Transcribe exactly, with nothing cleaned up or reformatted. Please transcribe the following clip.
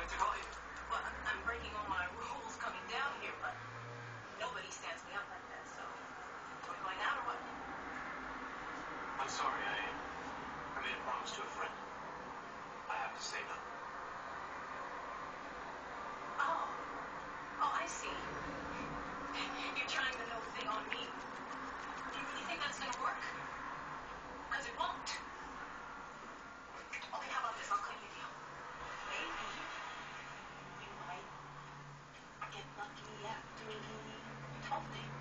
wanted to call you. Well, I'm breaking all my rules coming down here, but nobody stands me up like that, so are we going out or what? I'm sorry, I, I made a promise to a friend. I have to say no. Oh. Oh, I see. You're trying the no thing on me. Do you really think that's gonna work? Because it won't. Okay, how about this? I'll cut you a deal. Maybe we might get lucky after we talk things.